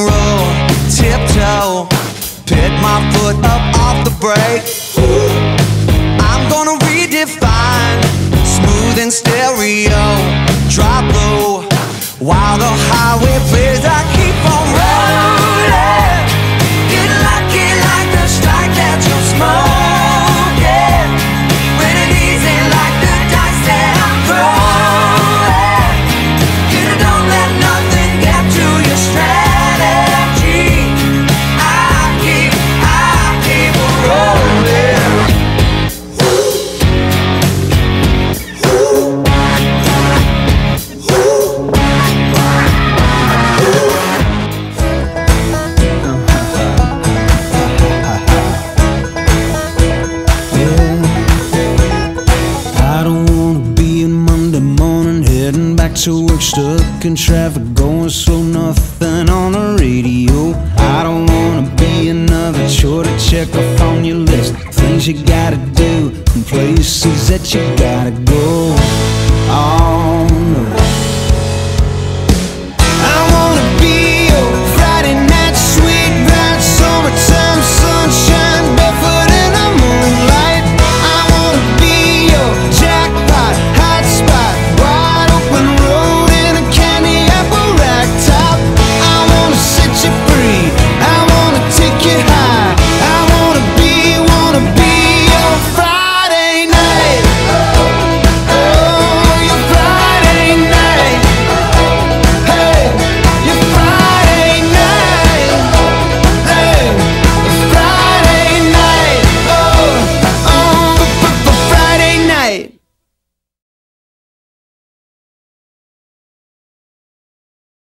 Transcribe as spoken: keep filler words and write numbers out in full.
roll, tiptoe, pick my foot up off the brake. I'm gonna redefine smooth and stereo, drop low while the highway plays. I keep on rolling, get lucky like the strike that you're smoking. When it easy like the dice that I'm throwing. You don't let nothing get to your strategy. I keep, I keep rolling. To work, stuck in traffic, going slow, nothing on the radio. I don't wanna be another chore to check off on your list. Things you gotta do and places that you gotta go. Oh,